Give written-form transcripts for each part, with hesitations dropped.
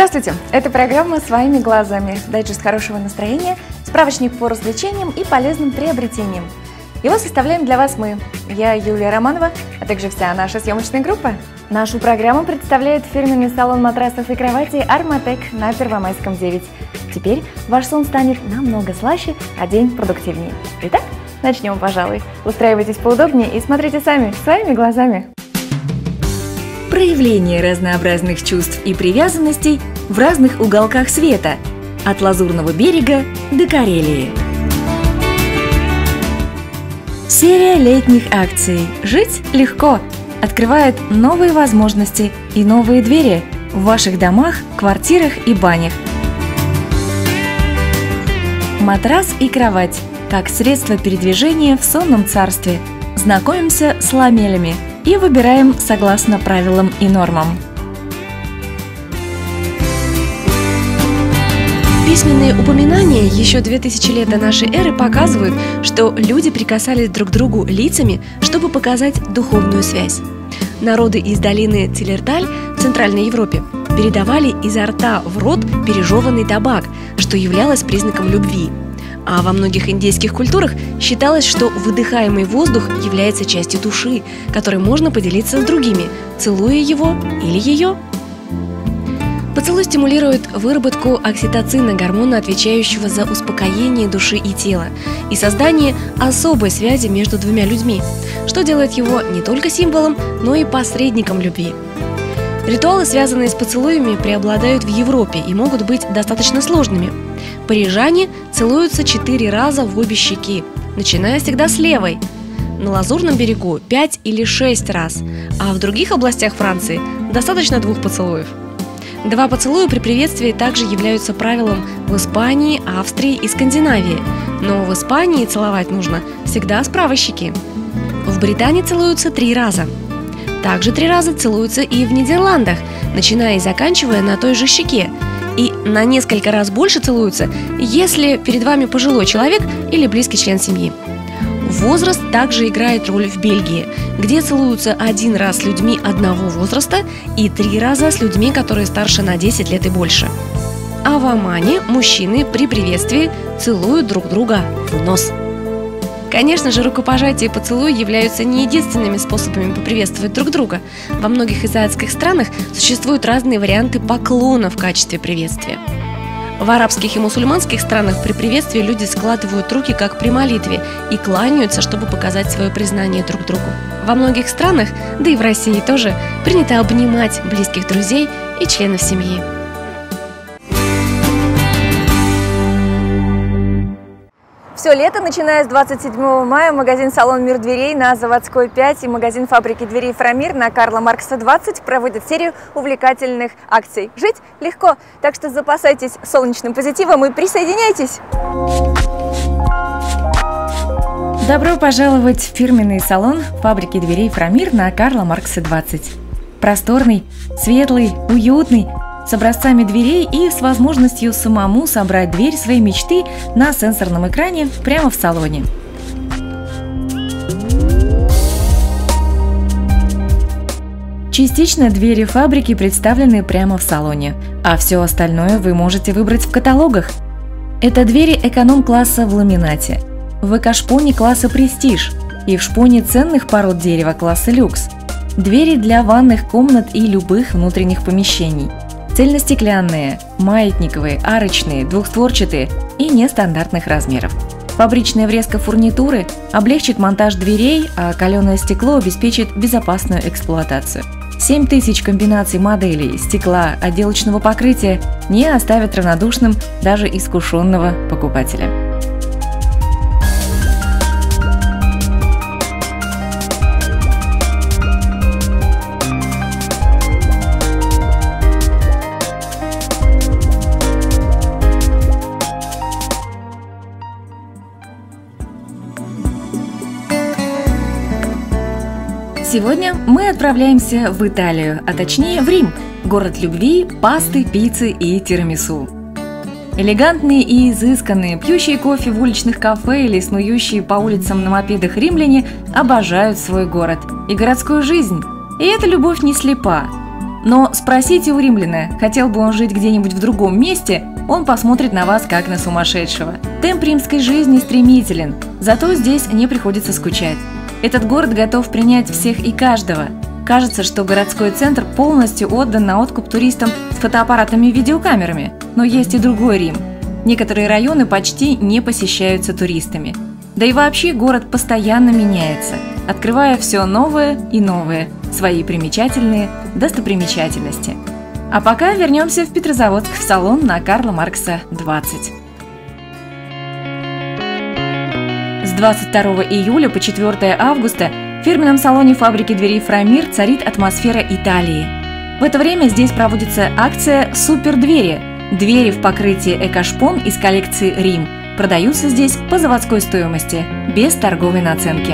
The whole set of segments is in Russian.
Здравствуйте! Это программа «Своими глазами». Дайджест хорошего настроения, справочник по развлечениям и полезным приобретениям. Его составляем для вас мы, я Юлия Романова, а также вся наша съемочная группа. Нашу программу представляет фирменный салон матрасов и кроватей «Арматек» на Первомайском 9. Теперь ваш сон станет намного слаще, а день продуктивнее. Итак, начнем, пожалуй. Устраивайтесь поудобнее и смотрите сами, своими глазами. Проявление разнообразных чувств и привязанностей в разных уголках света, от Лазурного берега до Карелии. Серия летних акций «Жить легко» открывает новые возможности и новые двери в ваших домах, квартирах и банях. Матрас и кровать как средство передвижения в сонном царстве. Знакомимся с ламелями и выбираем согласно правилам и нормам. Письменные упоминания еще 2000 лет до нашей эры показывают, что люди прикасались друг к другу лицами, чтобы показать духовную связь. Народы из долины Цилерталь в Центральной Европе передавали изо рта в рот пережеванный табак, что являлось признаком любви. А во многих индейских культурах считалось, что выдыхаемый воздух является частью души, которой можно поделиться с другими, целуя его или ее. Поцелуй стимулирует выработку окситоцина, гормона, отвечающего за успокоение души и тела, и создание особой связи между двумя людьми, что делает его не только символом, но и посредником любви. Ритуалы, связанные с поцелуями, преобладают в Европе и могут быть достаточно сложными. Парижане целуются 4 раза в обе щеки, начиная всегда с левой. На Лазурном берегу 5 или 6 раз, а в других областях Франции достаточно 2 поцелуев. 2 поцелуя при приветствии также являются правилом в Испании, Австрии и Скандинавии, но в Испании целовать нужно всегда с правой щеки. В Британии целуются 3 раза. Также 3 раза целуются и в Нидерландах, начиная и заканчивая на той же щеке. И на несколько раз больше целуются, если перед вами пожилой человек или близкий член семьи. Возраст также играет роль в Бельгии, где целуются 1 раз с людьми одного возраста и 3 раза с людьми, которые старше на 10 лет и больше. А в Омане мужчины при приветствии целуют друг друга в нос. Конечно же, рукопожатие и поцелуй являются не единственными способами поприветствовать друг друга. Во многих азиатских странах существуют разные варианты поклона в качестве приветствия. В арабских и мусульманских странах при приветствии люди складывают руки как при молитве и кланяются, чтобы показать свое признание друг другу. Во многих странах, да и в России тоже, принято обнимать близких друзей и членов семьи. Все лето, начиная с 27 мая, магазин-салон «Мир дверей» на Заводской 5 и магазин фабрики дверей «Фрамир» на Карла Маркса 20 проводят серию увлекательных акций. Жить легко, так что запасайтесь солнечным позитивом и присоединяйтесь! Добро пожаловать в фирменный салон фабрики дверей «Фрамир» на Карла Маркса 20. Просторный, светлый, уютный, с образцами дверей и с возможностью самому собрать дверь своей мечты на сенсорном экране прямо в салоне. Частично двери фабрики представлены прямо в салоне, а все остальное вы можете выбрать в каталогах. Это двери эконом-класса в ламинате, в эко-шпоне класса «Престиж» и в шпоне ценных пород дерева класса «Люкс», двери для ванных комнат и любых внутренних помещений. Цельностеклянные, маятниковые, арочные, двухстворчатые и нестандартных размеров. Фабричная врезка фурнитуры облегчит монтаж дверей, а каленое стекло обеспечит безопасную эксплуатацию. 7000 комбинаций моделей стекла отделочного покрытия не оставят равнодушным даже искушенного покупателя. Сегодня мы отправляемся в Италию, а точнее в Рим, город любви, пасты, пиццы и тирамису. Элегантные и изысканные, пьющие кофе в уличных кафе или снующие по улицам на мопедах римляне обожают свой город и городскую жизнь. И эта любовь не слепа. Но спросите у римляна, хотел бы он жить где-нибудь в другом месте, он посмотрит на вас как на сумасшедшего. Темп римской жизни стремителен, зато здесь не приходится скучать. Этот город готов принять всех и каждого. Кажется, что городской центр полностью отдан на откуп туристам с фотоаппаратами и видеокамерами. Но есть и другой Рим. Некоторые районы почти не посещаются туристами. Да и вообще город постоянно меняется, открывая все новое и новое, свои примечательные достопримечательности. А пока вернемся в Петрозаводск, в салон на Карла Маркса 20. С 22 июля по 4 августа в фирменном салоне фабрики дверей Фрамир царит атмосфера Италии. В это время здесь проводится акция «Супердвери». Двери в покрытии «Экошпон» из коллекции «Рим» продаются здесь по заводской стоимости, без торговой наценки.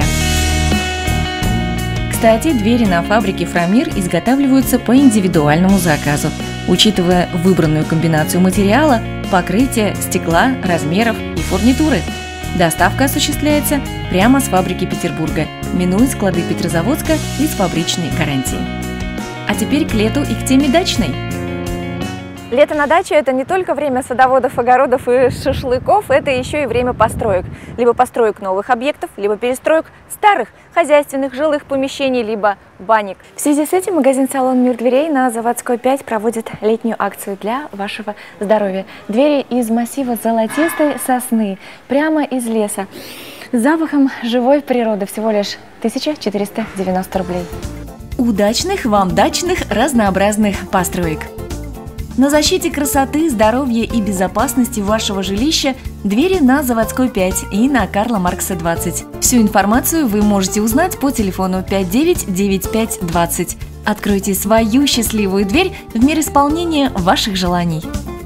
Кстати, двери на фабрике Фрамир изготавливаются по индивидуальному заказу, учитывая выбранную комбинацию материала, покрытия, стекла, размеров и фурнитуры. Доставка осуществляется прямо с фабрики Петербурга, минуя склады Петрозаводска и с фабричной гарантией. А теперь к лету и к теме дачной. Лето на даче – это не только время садоводов, огородов и шашлыков, это еще и время построек. Либо построек новых объектов, либо перестроек старых хозяйственных жилых помещений, либо банек. В связи с этим магазин-салон «Мир дверей» на Заводской 5 проводит летнюю акцию для вашего здоровья. Двери из массива золотистой сосны, прямо из леса, с запахом живой природы, всего лишь 1490 рублей. Удачных вам дачных разнообразных построек! На защите красоты, здоровья и безопасности вашего жилища двери на Заводской 5 и на Карла Маркса 20. Всю информацию вы можете узнать по телефону 599520. Откройте свою счастливую дверь в мир исполнения ваших желаний.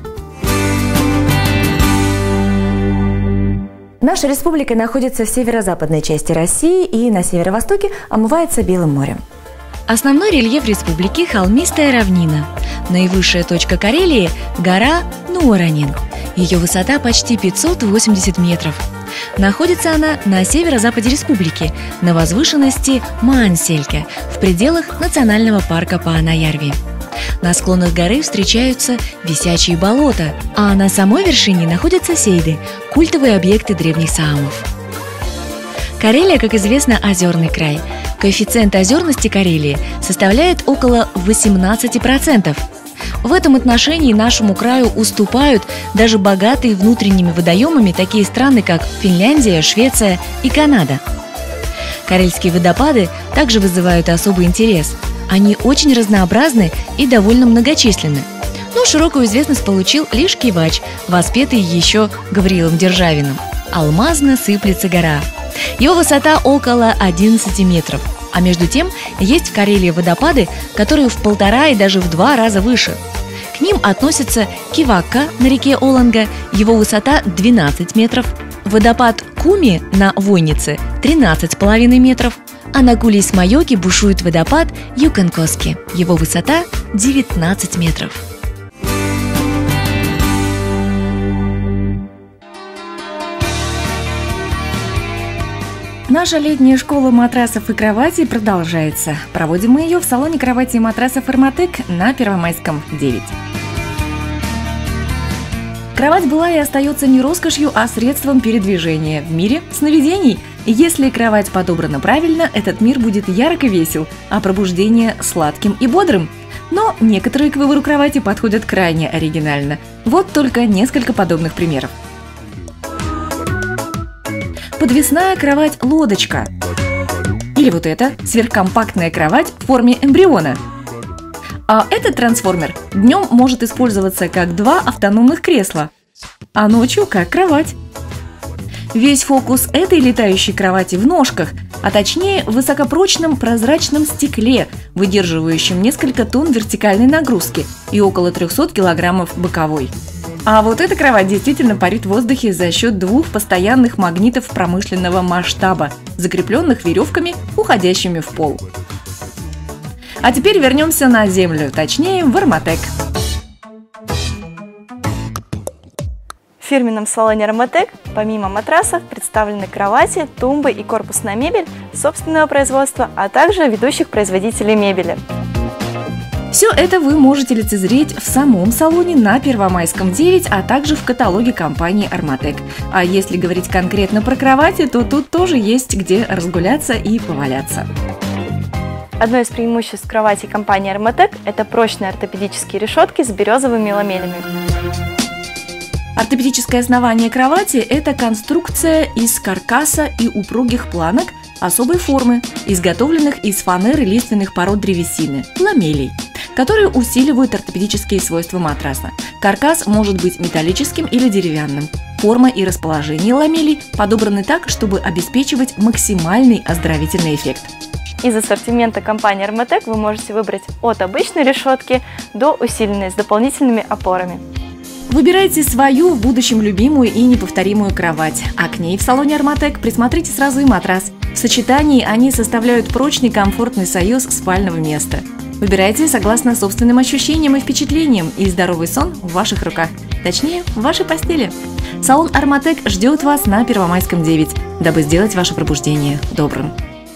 Наша республика находится в северо-западной части России и на северо-востоке омывается Белым морем. Основной рельеф республики – холмистая равнина. Наивысшая точка Карелии – гора Нуаранин. Ее высота почти 580 метров. Находится она на северо-западе республики, на возвышенности Маанселька, в пределах национального парка Паанаярви. На склонах горы встречаются висячие болота, а на самой вершине находятся сейды – культовые объекты древних саамов. Карелия, как известно, озерный край. Коэффициент озерности Карелии составляет около 18%. В этом отношении нашему краю уступают даже богатые внутренними водоемами такие страны, как Финляндия, Швеция и Канада. Карельские водопады также вызывают особый интерес. Они очень разнообразны и довольно многочисленны. Но широкую известность получил лишь Кивач, воспетый еще Гавриилом Державиным. «Алмазно сыплется гора». Его высота около 11 метров. А между тем, есть в Карелии водопады, которые в 1,5 и даже в 2 раза выше. К ним относятся Кивакка на реке Оланга, его высота 12 метров, водопад Куми на Войнице 13,5 метров, а на Кулис-Майоке бушует водопад Юканкоски, его высота 19 метров. Наша летняя школа матрасов и кроватей продолжается. Проводим мы ее в салоне кровати и матрасов «Эрматек» на Первомайском 9. Кровать была и остается не роскошью, а средством передвижения в мире сновидений. Если кровать подобрана правильно, этот мир будет ярко весел, а пробуждение сладким и бодрым. Но некоторые к выбору кровати подходят крайне оригинально. Вот только несколько подобных примеров. Подвесная кровать-лодочка. Или вот эта сверхкомпактная кровать в форме эмбриона. А этот трансформер днем может использоваться как 2 автономных кресла, а ночью как кровать. Весь фокус этой летающей кровати в ножках, а точнее в высокопрочном прозрачном стекле, выдерживающем несколько тонн вертикальной нагрузки и около 300 килограммов боковой. А вот эта кровать действительно парит в воздухе за счет 2 постоянных магнитов промышленного масштаба, закрепленных веревками, уходящими в пол. А теперь вернемся на землю, точнее в «Эрматек». В фирменном салоне «Эрматек» помимо матрасов представлены кровати, тумбы и корпусная мебель собственного производства, а также ведущих производителей мебели. Все это вы можете лицезреть в самом салоне на Первомайском 9, а также в каталоге компании «Арматек». А если говорить конкретно про кровати, то тут тоже есть где разгуляться и поваляться. Одно из преимуществ кровати компании «Арматек» – это прочные ортопедические решетки с березовыми ламелями. Ортопедическое основание кровати – это конструкция из каркаса и упругих планок особой формы, изготовленных из фанеры лиственных пород древесины – ламелей, которые усиливают ортопедические свойства матраса. Каркас может быть металлическим или деревянным. Форма и расположение ламелей подобраны так, чтобы обеспечивать максимальный оздоровительный эффект. Из ассортимента компании «Арматек» вы можете выбрать от обычной решетки до усиленной с дополнительными опорами. Выбирайте свою в будущем любимую и неповторимую кровать, а к ней в салоне «Арматек» присмотрите сразу и матрас. В сочетании они составляют прочный комфортный союз спального места. Выбирайте согласно собственным ощущениям и впечатлениям, и здоровый сон в ваших руках, точнее, в вашей постели. Салон «Арматек» ждет вас на Первомайском 9, дабы сделать ваше пробуждение добрым.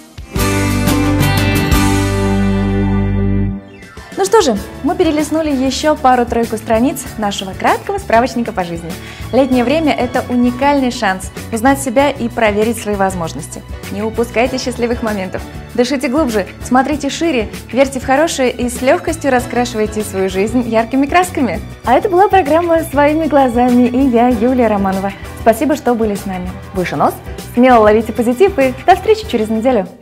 Ну что же, мы перелистнули еще пару-тройку страниц нашего краткого справочника по жизни. Летнее время – это уникальный шанс узнать себя и проверить свои возможности. Не упускайте счастливых моментов. Дышите глубже, смотрите шире, верьте в хорошее и с легкостью раскрашивайте свою жизнь яркими красками. А это была программа «Своими глазами» и я, Юлия Романова. Спасибо, что были с нами. Выше нос, смело ловите позитив и до встречи через неделю.